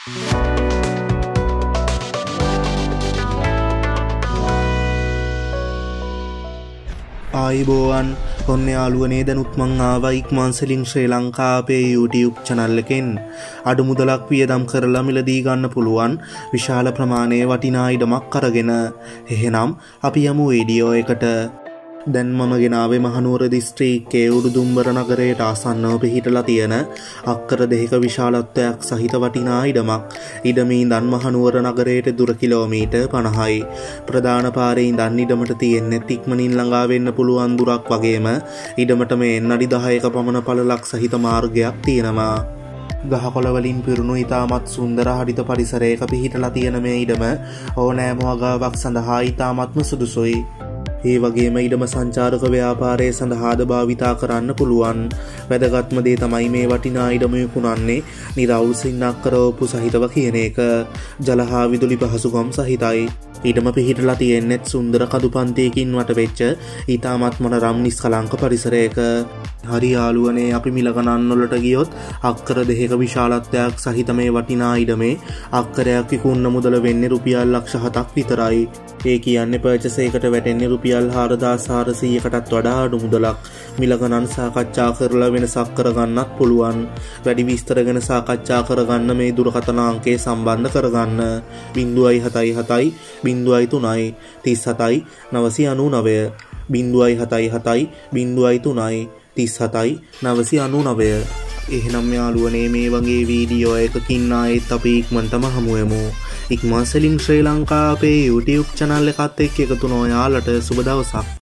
ආයිබෝවන් ඔන්න යාළුවනේ දැනුත් මං ආවා ඉක්මන් සෙලින් ශ්‍රී ලංකා අපේ YouTube channel එකෙන් අඩු මුදලක් වියදම් කරලා මිලදී ගන්න පුළුවන් විශාල ප්‍රමාණයේ වටිනා ඉඩමක් අරගෙන. එහෙනම් අපි යමු වීඩියෝ එකට. දැන් මම ගෙනාවේ මහනුවර දිස්ත්‍රික්කයේ උඩුදුම්බර නගරයට ආසන්නව පිහිටලා තියෙන අක්කර දෙකක විශාලත්වයක් සහිත වටිනා ඉඩමක්. ඉඩමේ ඉඳන් මහනුවර නගරයට දුර කිලෝමීටර් 50යි. ප්‍රධාන පාරේ ඉඳන් ඉඩමට තියෙන්නේ ඉක්මනින් ළඟා වෙන්න පුළුවන් දුරක් වගේම ඉඩමට මේ අඩි 10ක පමණ පළලක් සහිත මාර්ගයක් තියෙනවා. ගහකොළ වලින් පිරුණු ඉතාමත් සුන්දර හරිත පරිසරයක පිහිටලා තියෙන මේ ඉඩම ඕනෑම වගාවක් සඳහා ඉතාමත්ම සුදුසුයි. ඒ වගේම ඉඩම සංචාරක ව්‍යාපාරය සඳහාද භාවිතා කරන්න පුළුවන්. වැදගත්ම දේ තමයි මේ වටිනා ඉඩම විකුණන්නේ නිරවුල් සින්නක් කරවපු සහිතව කියන එක. ජල හා විදුලි පහසුකම් සහිතයි. ඉඩම පිහිටලා තියෙන්නේ සුන්දර කඳු පන්තියකින් වටවෙච්ච ඉතාමත් මොනරම් නිස්කලංක පරිසරයක. හරි යාළුවනේ අපි මිල ගණන් වලට ගියොත් අක්කර දෙකක විශාලත්වයක් සහිත මේ වටිනා ඉඩමේ අක්කරයක් විකුණන මුදල වෙන්නේ රුපියල් ලක්ෂ 7ක් විතරයි. ඒ කියන්නේ පර්චේස් එකකට වැටෙන්නේ රුපියල් 4400කටත් වඩා අඩු මුදලක්. මිල ගණන් සාකච්ඡා කරලා වෙනසක් කරගන්නත් පුළුවන්. වැඩි විස්තර ගැන සාකච්ඡා කරගන්න මේ දුරකථන අංකය සම්බන්ධ කරගන්න 077 0.3 37 999 077 0.3 37 999. එහෙනම් යාළුවනේ මේ වගේ වීඩියෝ එකකින් ආයෙත් අපි ඉක්මනටම හමු වෙමු. ඉක්මන් සෙලින් ශ්‍රී ලංකා අපේ YouTube channel එකත් එක්ක එකතු වෙන ඔයාලට සුබ දවසක්.